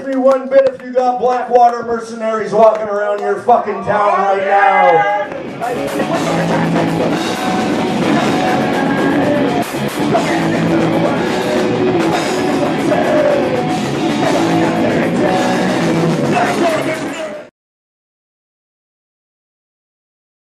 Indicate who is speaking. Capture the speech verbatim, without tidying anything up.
Speaker 1: me one bit if you got Blackwater mercenaries walking around your fucking town right now.